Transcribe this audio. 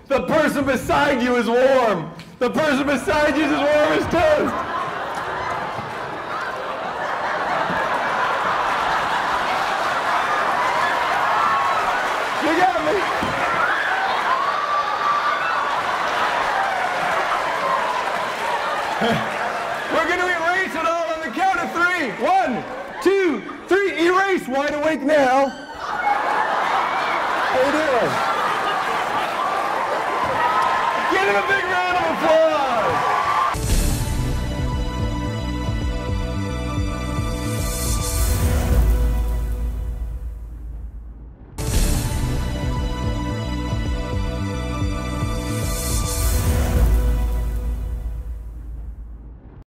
The person beside you is warm. The person beside you is as warm as toast. You got me. We're going to erase it all on the count of 3. 1, 2, 3. Erase. Wide awake now. How you doing? Give him a big round of applause.